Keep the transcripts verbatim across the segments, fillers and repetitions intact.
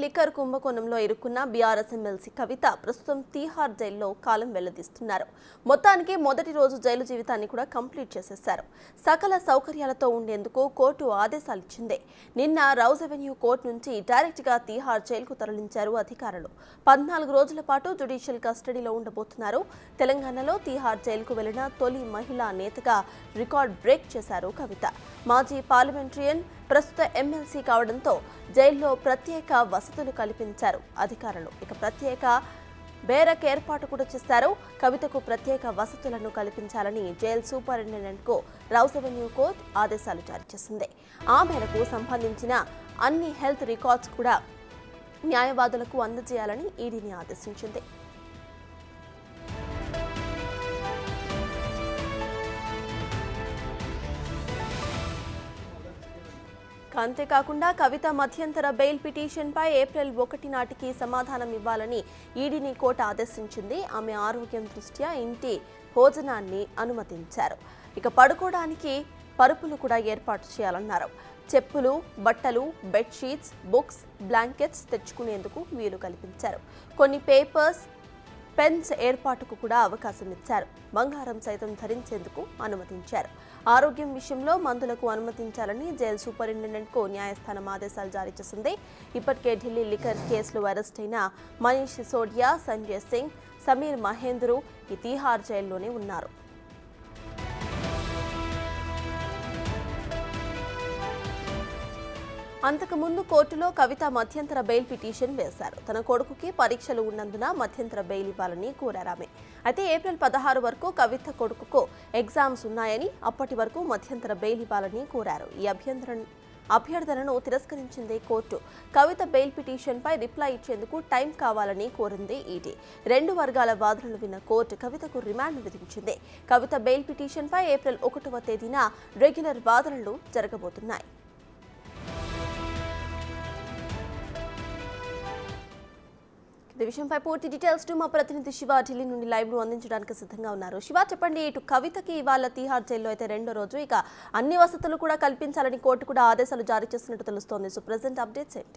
Liquor కుంభకోణంలో ఇరుక్కున్న BRS MLC కవిత ప్రస్తుతం తీహార్ జైల్లో కాలం వెల్లదీస్తున్నారు. మొత్తానికి మొదటి రోజు జైలు జీవితాన్ని కూడా కంప్లీట్ చేసేశారు. సకల సౌకర్యాలతో ఉండేందుకు కోర్టు ఆదేశాలు ఇచ్చింది. నిన్న రౌజ్ అవెన్యూ కోర్టు నుంచి డైరెక్ట్ గా తీహార్ జైలుకు తరలించారు అధికారులు. పద్నాలుగు రోజుల పాటు జ్యుడిషియల్ కస్టడీలో ఉండబోతున్నారు. తెలంగాణలో తీహార్ జైలుకు వెళ్లిన తొలి మహిళా నేతగా రికార్డ్ బ్రేక్ చేశారు కవిత. మాజీ పార్లమెంటరియన్, ప్రస్తుత ఎమ్మెల్సీ కావడంతో జైల్లో ప్రత్యేక వసతులు కల్పించారు అధికారులు. ఇక ప్రత్యేక బేరక్ ఏర్పాటు కూడా చేశారు. కవితకు ప్రత్యేక వసతులను కల్పించాలని జైలు సూపరింటెండెంట్కు రౌజ్ అవెన్యూ కోర్టు ఆదేశాలు జారీ చేసింది. ఆ మేరకు సంబంధించిన అన్ని హెల్త్ రికార్డ్స్ కూడా న్యాయవాదులకు అందజేయాలని ఈడీని ఆదేశించింది. అంతేకాకుండా కవిత మధ్యంతర బెయిల్ పిటిషన్పై ఏప్రిల్ ఒకటి నాటికి సమాధానం ఇవ్వాలని ఈడీని కోర్టు ఆదేశించింది. ఆమె ఆరోగ్యం దృష్ట్యా ఇంటి భోజనాన్ని అనుమతించారు. ఇక పడుకోవడానికి పరుపులు కూడా ఏర్పాటు చేయాలన్నారు. చెప్పులు, బట్టలు, బెడ్షీట్స్, బుక్స్, బ్లాంకెట్స్ తెచ్చుకునేందుకు వీలు కల్పించారు. కొన్ని పేపర్స్, పెన్స్ ఏర్పాటుకు కూడా అవకాశం ఇచ్చారు. బంగారం సైతం ధరించేందుకు అనుమతించారు. ఆరోగ్యం విషయంలో మందులకు అనుమతించాలని జైలు సూపరింటెండెంట్కు న్యాయస్థానం ఆదేశాలు జారీ చేసింది. ఇప్పటికే ఢిల్లీ లిక్కర్ కేసులో అరెస్ట్ అయిన మనీష్ సిసోడియా, సంజయ్ సింగ్, సమీర్ మహేంద్రు ఈ తీహార్ జైల్లోనే ఉన్నారు. అంతకుముందు కోర్టులో కవిత మధ్యంతర బెయిల్ పిటిషన్ వేశారు. తన కొడుకుకి పరీక్షలు ఉన్నందున మధ్యంతర బెయిల్ ఇవ్వాలని కోరారామె. అయితే ఏప్రిల్ పదహారు వరకు కవిత కొడుకుకు ఎగ్జామ్స్ ఉన్నాయని, అప్పటి వరకు మధ్యంతర బెయిల్ ఇవ్వాలని కోరారు. ఈ అభ్యంతర అభ్యర్థనను తిరస్కరించింది కోర్టు. కవిత బెయిల్ పిటిషన్పై రిప్లై ఇచ్చేందుకు టైం కావాలని కోరింది ఈడీ. రెండు వర్గాల వాదనలు విన్న కోర్టు కవితకు రిమాండ్ విధించింది. కవిత బెయిల్ పిటిషన్పై ఏప్రిల్ ఒకటవ తేదీన రెగ్యులర్ వాదనలు జరగబోతున్నాయి. ఈ విషయంపై పూర్తి డీటెయిల్స్ మా ప్రతినిధి శివ ఢిల్లీ నుండి లైవ్ లో అందించడానికి సిద్ధంగా ఉన్నారు. శివ, చెప్పండి, ఇటు కవితకి ఇవాళ తీహార్ జైల్లో అయితే రెండో రోజు, ఇక అన్ని వసతులు కూడా కల్పించాలని కోర్టు కూడా ఆదేశాలు జారీ చేసినట్టు తెలుస్తోంది. సో ప్రెజెంట్ అప్డేట్స్ ఏంటి?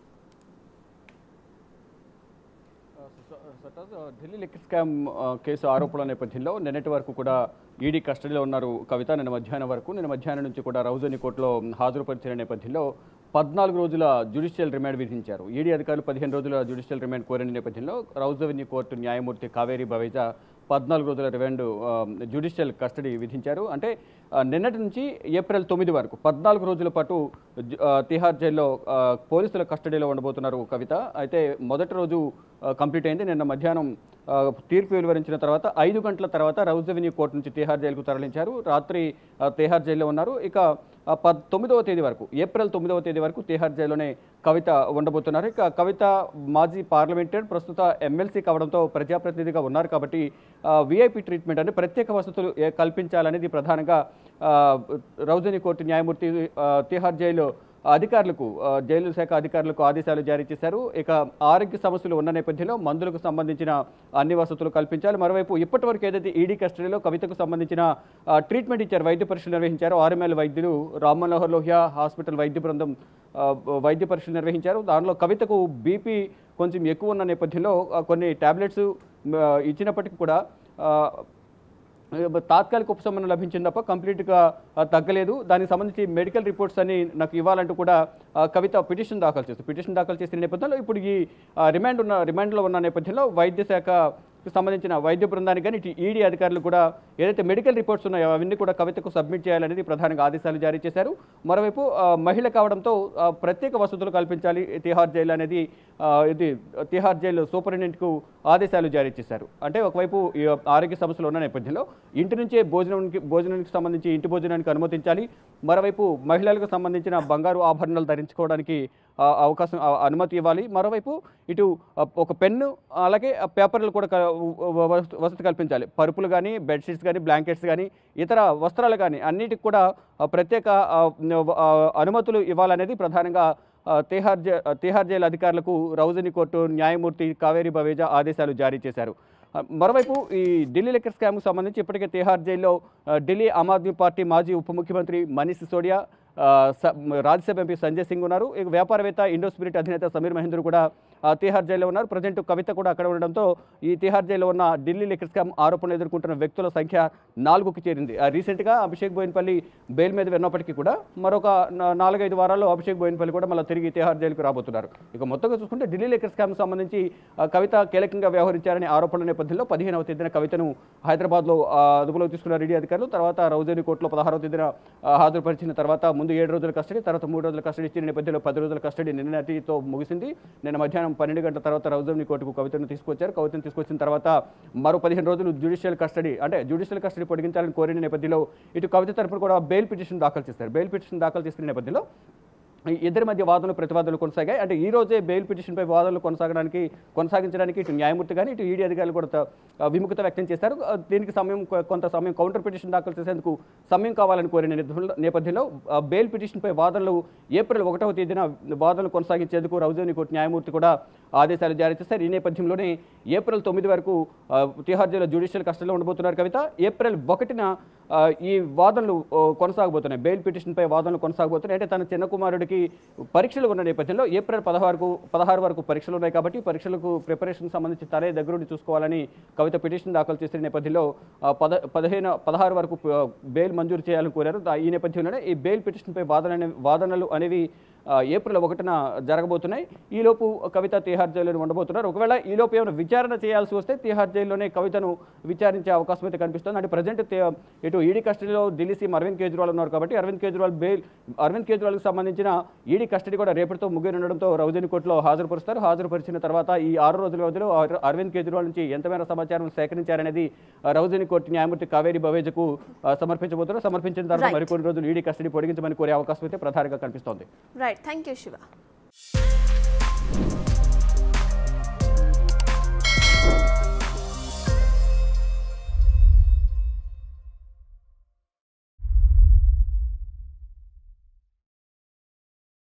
ఢిల్లీ లిక్కర్ స్కామ్ కేసు ఆరోపణల నేపథ్యంలో నిన్నటి వరకు కూడా ఈడీ కస్టడీలో ఉన్నారు కవిత. నిన్న మధ్యాహ్నం వరకు నిన్న మధ్యాహ్నం నుంచి కూడా రౌజ్ అవెన్యూ కోర్టులో హాజరుపరిచిన నేపథ్యంలో పద్నాలుగు రోజుల జ్యుడిషియల్ రిమాండ్ విధించారు. ఈడీ అధికారులు పదిహేను రోజుల జ్యుడిషియల్ రిమాండ్ కోరిన నేపథ్యంలో రౌజ్ అవెన్యూ కోర్టు న్యాయమూర్తి కావేరి బవేజా పద్నాలుగు రోజుల రిమాండ్ జ్యుడిషియల్ కస్టడీ విధించారు. అంటే నిన్నటి నుంచి ఏప్రిల్ తొమ్మిది వరకు పద్నాలుగు రోజుల పాటు తిహార్ జైల్లో పోలీసుల కస్టడీలో ఉండబోతున్నారు కవిత. అయితే మొదటి రోజు కంప్లీట్ అయింది. నిన్న మధ్యాహ్నం తీర్పు వెలువరించిన తర్వాత ఐదు గంటల తర్వాత రౌజ్ అవెన్యూ కోర్టు నుంచి తిహార్ జైలుకు తరలించారు. రాత్రి తిహార్ జైల్లో ఉన్నారు. ఇక పద్ తొమ్మిదవ తేదీ వరకు ఏప్రిల్ తొమ్మిదవ తేదీ వరకు తిహార్ జైల్లోనే కవిత ఉండబోతున్నారు. ఇక కవిత మాజీ పార్లమెంటరీ, ప్రస్తుత ఎమ్మెల్సీ కావడంతో ప్రజాప్రతినిధిగా ఉన్నారు కాబట్టి విఐపి ట్రీట్మెంట్ అంటే ప్రత్యేక వసతులు కల్పించాలనేది ప్రధానంగా రౌజ్ అవెన్యూ కోర్టు న్యాయమూర్తి తిహార్ జైలు అధికారులకు జైలు శాఖ అధికారులకు ఆదేశాలు జారీ చేశారు. ఇక ఆరోగ్య సమస్యలు ఉన్న నేపథ్యంలో మందులకు సంబంధించిన అన్ని వసతులు కల్పించాలి. మరోవైపు ఇప్పటి వరకు ఏదైతే ఈడీ కస్టడీలో కవితకు సంబంధించిన ట్రీట్మెంట్ ఇచ్చారు, వైద్య పరీక్షలు నిర్వహించారు. ఆర్ఎంఎల్ వైద్యులు రామ్ మనోహర్ లోహియా హాస్పిటల్ వైద్య బృందం వైద్య పరీక్షలు నిర్వహించారు. దానిలో కవితకు బీపీ కొంచెం ఎక్కువ ఉన్న నేపథ్యంలో కొన్ని టాబ్లెట్స్ ఇచ్చినప్పటికీ కూడా తాత్కాలిక ఉపశమనం లభించింది తప్ప కంప్లీట్గా తగ్గలేదు. దానికి సంబంధించి మెడికల్ రిపోర్ట్స్ అని నాకు ఇవ్వాలంటూ కూడా కవిత పిటిషన్ దాఖలు చేస్తుంది. పిటిషన్ దాఖలు చేసిన నేపథ్యంలో ఇప్పుడు ఈ రిమాండ్ ఉన్న రిమాండ్లో ఉన్న నేపథ్యంలో వైద్య శాఖకు సంబంధించిన వైద్య బృందానికి కానీ ఇటు ఈడీ అధికారులు కూడా ఏదైతే మెడికల్ రిపోర్ట్స్ ఉన్నాయో అవన్నీ కూడా కవితకు సబ్మిట్ చేయాలనేది ప్రధానంగా ఆదేశాలు జారీ చేశారు. మరోవైపు మహిళ కావడంతో ప్రత్యేక వసతులు కల్పించాలి తిహార్ జైలు అనేది ఇది తిహార్ జైలు సూపరింటెండెంట్కు ఆదేశాలు జారీ చేశారు. అంటే ఒకవైపు ఆరోగ్య సమస్యలు ఉన్న నేపథ్యంలో ఇంటి నుంచే భోజనానికి భోజనానికి సంబంధించి ఇంటి భోజనానికి అనుమతించాలి. మరోవైపు మహిళలకు సంబంధించిన బంగారు ఆభరణాలు ధరించుకోవడానికి అవకాశం అనుమతి ఇవ్వాలి. మరోవైపు ఇటు ఒక పెన్ను అలాగే పేపర్లు కూడా వసతి కల్పించాలి. పరుపులు కానీ, బెడ్షీట్స్ కానీ, బ్లాంకెట్స్ కానీ, ఇతర వస్త్రాలు కానీ అన్నిటికి కూడా ప్రత్యేక అనుమతులు ఇవ్వాలనేది ప్రధానంగా తిహార్ జై తిహార్ జైలు అధికారులకు రౌజ్ అవెన్యూ కోర్టు న్యాయమూర్తి కావేరి బవేజా ఆదేశాలు జారీ చేశారు. మరోవైపు ఈ ఢిల్లీ లిక్కర్ స్కామ్కు సంబంధించి ఇప్పటికే తిహార్ జైల్లో ఢిల్లీ ఆమ్ ఆద్మీ పార్టీ మాజీ ఉప ముఖ్యమంత్రి మనీష్ సిసోడియా, ఆ, స- రాజ్యసభ ఎంపీ సంజయ్ సింగ్ ఉన్నారు. ఇక వ్యాపారవేత్త ఇండో స్పిరిట్ అధినేత సమీర్ మహేందర్ కూడా ఆ, తిహార్ జైల్లో ఉన్నారు. ప్రజెంట్ కవిత కూడా అక్కడ ఉండడంతో ఈ తిహార్ జైల్లో ఉన్న ఢిల్లీ లిక్కర్ స్కామ్ ఆరోపణలు ఎదుర్కొంటున్న వ్యక్తుల సంఖ్య నాలుగుకి చేరింది. ఆ, రీసెంట్గా అభిషేక్ బోయిన్పల్లి బెయిల్ మీద విన్నప్పటికీ కూడా మరొక నా- నాలుగైదు వారాల్లో అభిషేక్ బోయిన్పల్లి కూడా మళ్ళీ తిరిగి తిహార్ జైలుకు రాబోతున్నారు. ఇక మొత్తంగా చూసుకుంటే ఢిల్లీ లిక్కర్ స్కామ్ సంబంధించి ఆ, కవిత కీలకంగా వ్యవహరించారనే ఆరోపణల నేపథ్యంలో పదిహేనవ తేదీన కవితను హైదరాబాద్లో ఆ, అదుపులోకి తీసుకున్న ఈడీ అధికారులు. తర్వాత రౌజేని కోర్టులో పదహారవ తేదీన ఆ, హాజరుపరిచిన తర్వాత ముందు ఏడు రోజుల కస్టడీ, తర్వాత మూడు రోజుల కస్టడీ ఇచ్చిన నేపథ్యంలో పది రోజుల కస్టడీ నిన్నటితో ముగిసింది. నిన్న మధ్యాహ్నం పన్నెండు గంటల తర్వాత రౌజేని కోర్టుకు కవితను తీసుకొచ్చారు. కవితను తీసుకొచ్చిన తర్వాత మరో పదిహేను రోజులు జ్యుడిషియల్ కస్టడీ అంటే జ్యుడిషియల్ కస్టడీ పొడిగించాలని కోరిన నేపథ్యంలో ఇటు కవిత తరపున కూడా బెయిల్ పిటిషన్ దాఖలు చేస్తారు. బెయిల్ పిటిషన్ దాఖలు చేసిన నేపథ్యంలో ఈ ఇద్దరి మధ్య వాదనలు ప్రతివాదనలు కొనసాగాయి. అంటే ఈ రోజే బెయిల్ పిటిషన్పై వాదనలు కొనసాగడానికి కొనసాగించడానికి ఇటు న్యాయమూర్తి కానీ ఇటు ఈడీ అధికారులు కూడా త- ఆ, విముఖత వ్యక్తం చేశారు. ఆ, దీనికి సమయం కొ- కొంత సమయం కౌంటర్ పిటిషన్ దాఖలు చేసేందుకు సమయం కావాలని కోరిన నేపథ్యంలో- నేపథ్యంలో ఆ, బెయిల్ పిటిషన్పై వాదనలు ఏప్రిల్ ఒకటవ తేదీన వాదనలు కొనసాగించేందుకు రౌజేని కోర్టు న్యాయమూర్తి కూడా ఆదేశాలు జారీ చేశారు. ఈ నేపథ్యంలోనే ఏప్రిల్ తొమ్మిది వరకు ఆ, తిహార్ జైల్లో జ్యుడిషియల్ కస్టడీలో ఉండబోతున్నారు కవిత. ఏప్రిల్ ఒకటిన ఆ, ఈ వాదనలు ఓ, కొనసాగబోతున్నాయి. బెయిల్ పిటిషన్పై వాదనలు కొనసాగబోతున్నాయి. అంటే తన చిన్న కుమారుడికి పరీక్షలు ఉన్న నేపథ్యంలో ఏప్రిల్ పదహారుకు పదహారు వరకు పరీక్షలు ఉన్నాయి కాబట్టి పరీక్షలకు ప్రిపరేషన్ సంబంధించి తనే దగ్గరుండి చూసుకోవాలని కవిత పిటిషన్ దాఖలు చేసిన నేపథ్యంలో ఆ, పద పదిహేను పదహారు వరకు ఆ, బెయిల్ మంజూరు చేయాలని కోరారు. దా- ఈ నేపథ్యంలోనే ఈ బెయిల్ పిటిషన్పై వాదన వాదనలు అనేవి ఆ, ఏప్రిల్ ఒకటిన జరగబోతున్నాయి. ఈలోపు కవిత తిహార్ జైల్లో ఉండబోతున్నారు. ఒకవేళ ఈలోపు ఏమైనా విచారణ చేయాల్సి వస్తే తిహార్ జైల్లోనే కవితను విచారించే అవకాశం అయితే కనిపిస్తుంది. అంటే ప్రజెంట్ ఇటు ఈడీ కస్టడీలో ఢిల్లీ సీఎం అరవింద్ కేజ్రీవాల్ ఉన్నారు కాబట్టి అరవింద్ కేజ్రీవాల్ బెయిల్ అరవింద్ కేజ్రీవాల్కి సంబంధించిన ఈడీ కస్టడీ కూడా రేపటితో ముగియనుండడంతో రౌజేని కోర్టులో హాజరుపరుస్తారు. హాజరుపరిచిన తర్వాత ఈ ఆరు రోజుల వ్యవధిలో అర- అరవింద్ కేజ్రీవాల్ నుంచి ఎంత మేర సమాచారం సేకరించారనేది ఆ, రౌజేని కోర్టు న్యాయమూర్తి కావేరి బవేజకు ఆ, సమర్పించబోతున్నారు. సమర్పించిన తర్వాత Right. మరికొన్ని రోజులు ఈడీ కస్టడీ పొడిగించమని కోరే అవకాశం అయితే ప్రధానంగా కనిపిస్తోంది. Right, thank you Shiva.